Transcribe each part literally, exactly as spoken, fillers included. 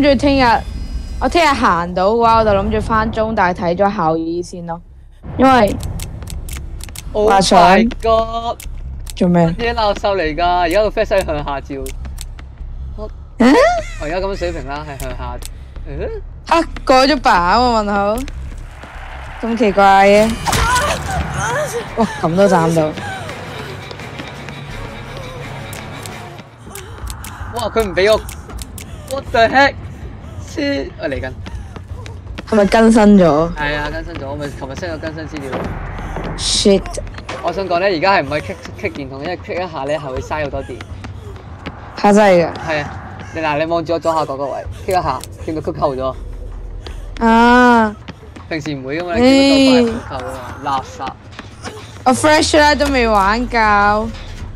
住聽日，我聽日行到嘅話，我就諗住翻中大睇咗校醫先咯，因為話想個做咩？ 啲垃圾嚟㗎，而家個 flash 係向下照。我而家咁樣水平啦，係向下。嗯？ 嚇過咗版喎問號，咁奇怪嘅。哇！咁都斬到。 哇！佢唔俾我 ，what the heck？ 先，我嚟緊。 係咪更新咗？ 係啊，更新咗，我咪琴日 send 咗更新資料。 Shit！ 我想講咧，而家係唔可以 kick kick 電筒，因為 kick 一下咧係會嘥好多電。 嚇真係㗎？ 係啊，你嗱你望住我左下角嗰位 kick 一下，見到曲扣咗。 啊！ 平時唔會㗎嘛，你見到曲扣啊嘛，垃圾。 我 fresh 咧都未玩夠。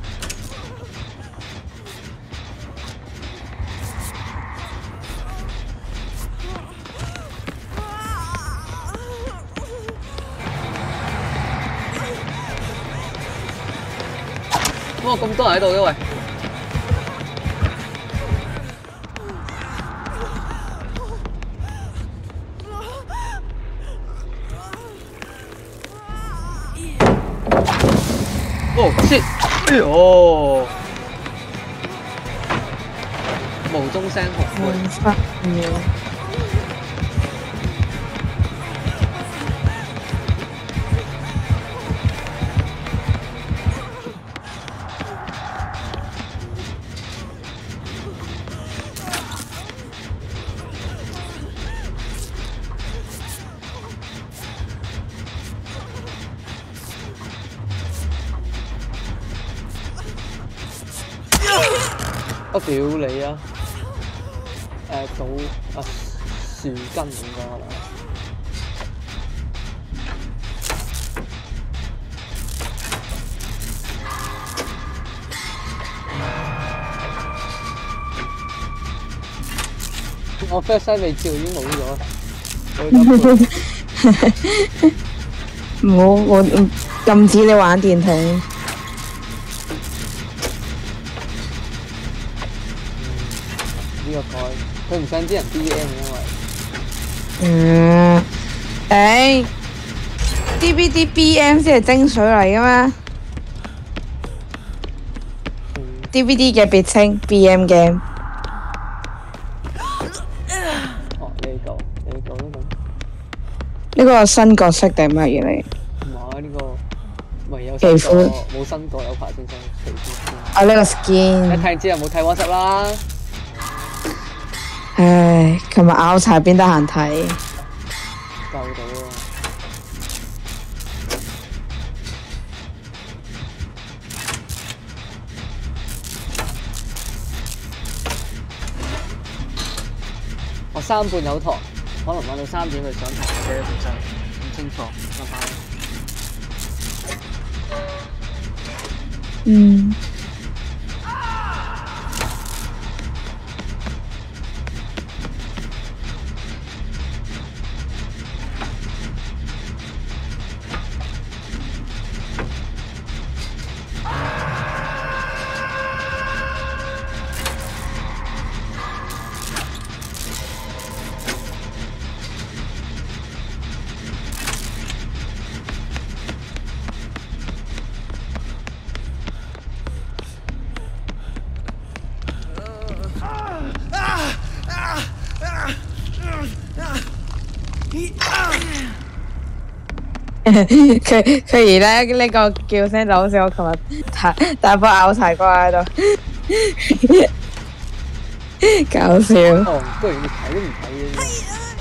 哇！咁多人喺度嘅喂。哦，shit！哎呦，無中聲紅灰。 我屌你啊！誒早啊樹根應該可能。我 flash 西未照已經冇咗， 冇我禁止你玩電筒。 呢個改，佢唔想啲人 D M 因為。 嗯，誒 ，D V D B M 先係精髓嚟嘅咩 ？D V D 嘅別稱 B M game。 哦，呢個呢個呢個。 呢個係新角色定乜嘢嚟？ 唔係呢個，唯有皮膚冇新過有排先生皮膚。 啊，呢個 skin。 一睇知有冇睇 WhatsApp 啦。 唉，琴日拗柴邊得閒睇？ 救到啊！我三半有堂，可能玩到三點去上堂嘅啫，其實唔清楚，拜拜。 嗯。佢佢而家呢個叫聲就好似我琴日大大波拗柴瓜喺度，搞笑。 哦，居然你睇都唔睇嘅。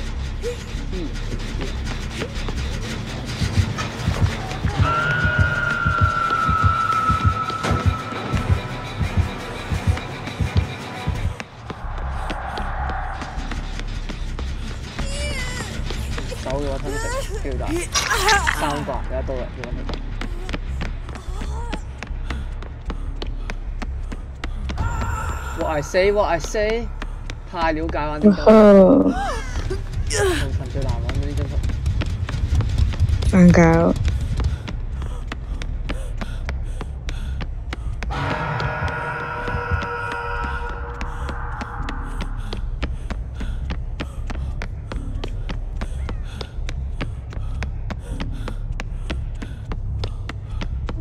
手嘅話吞食超大，三個有一刀啦，要揾佢。What I say, what I say， 太了解玩呢個。同陳最難玩嘅呢張圖。 瞓覺。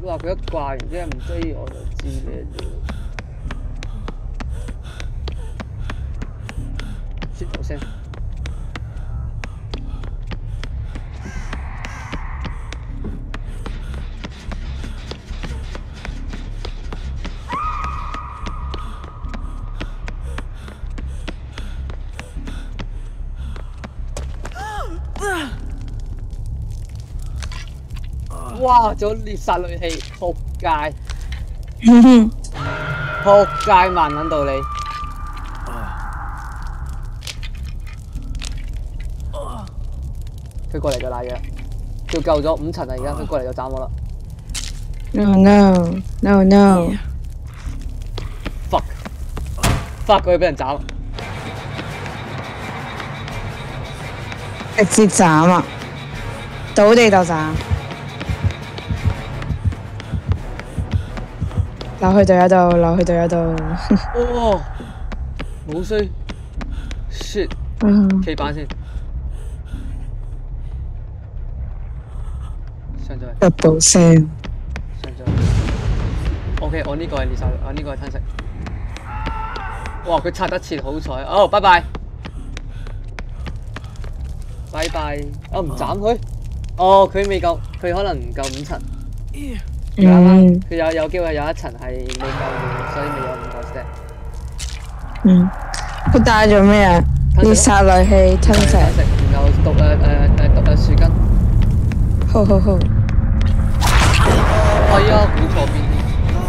哇！佢一掛完之後唔追我就知咩料。雪頭聲。哇！仲有獵殺類器，仆街！仆街慢撚到你。佢過嚟就賴嘢，叫救咗五層啦！而家佢過嚟就斬我啦。 No no no no。 fuck fuck 佢俾人斬。 直接斬啊！倒地就斬。留去隊友度，留去隊友度。 哇！冇衰 ，shit， 企板先。上咗嚟。 double sell。 上咗嚟。OK， 我呢個係獵殺，我呢個係吞食。哇！佢拆得切，好彩。哦，拜拜。拜拜。我唔斬佢。哦，佢未夠，佢可能唔夠五層。嗯，佢有有機會有一層係未夠滿，所以未有五個 step。 嗯，佢帶咗咩啊？獵殺類器吞食， 然後毒誒誒誒毒誒樹根。 好好好。 係啊，估錯邊啲？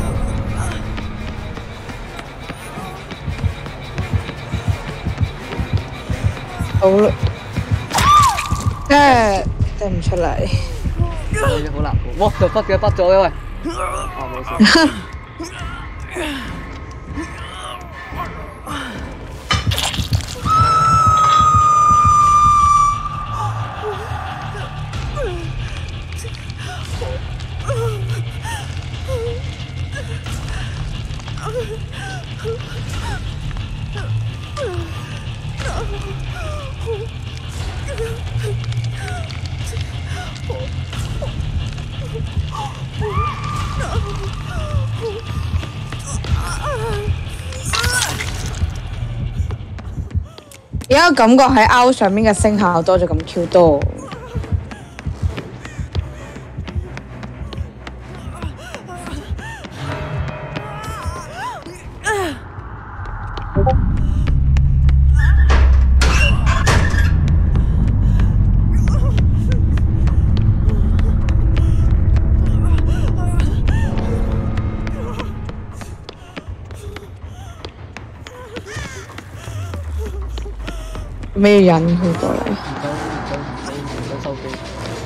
好啦，誒，掟唔出嚟。 好似好難估，哇！就筆嘅筆咗嘅喂，啊冇事。 而家感覺喺 out 上面嘅聲效多咗咁 Q 多。咩引佢過嚟？ 唔想唔想唔想收機。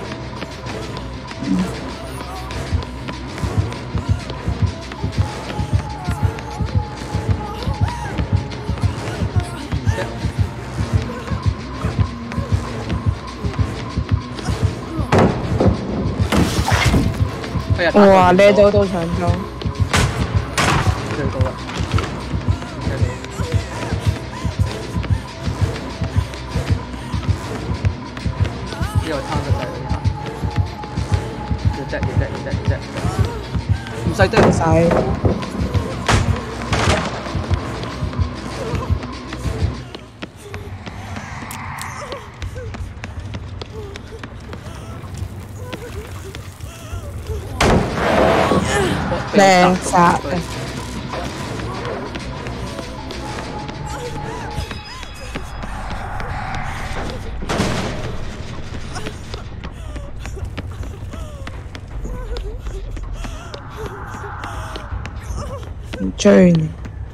哇！你到到長裝。 最高啦。呢個攤實際嗰下，要隻要隻要隻要隻，唔使堆唔使。靚殺啊！唔追你。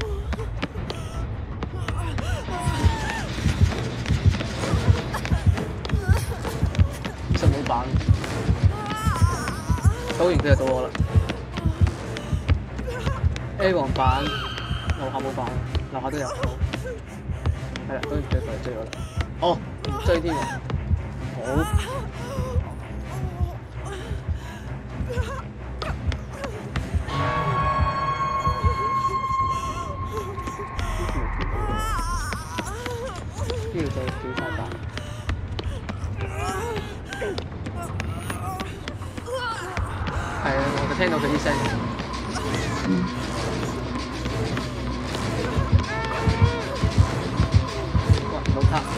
其實冇板，倒完佢就到我啦。A 黃板，樓下冇板，樓下都有。係啦，倒完佢就嚟追我啦。哦，唔追添喎。好。呢條就幾快打。係啊，我覺得聽到佢啲聲。 嗯。 哇！冇卡。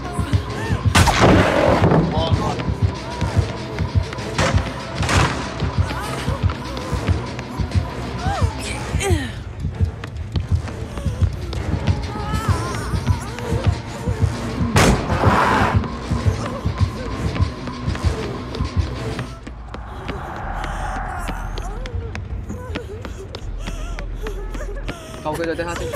救佢就即刻先。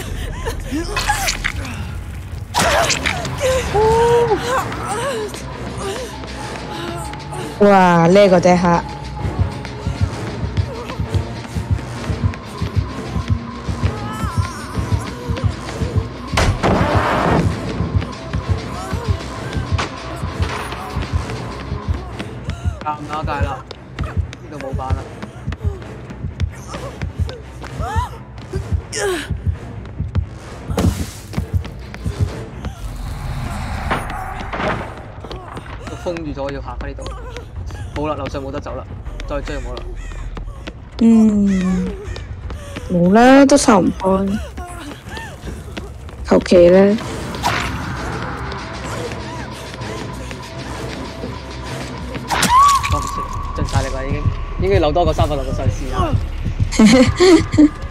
哇！呢個即刻。 尷尬界啦，呢度冇板啦。封住咗，要行翻呢度。好啦，樓上冇得走啦，再追冇啦。 嗯，冇啦，都受唔開。求其咧。 我唔識，盡晒力啦已經，應該留多個三百六十世試下。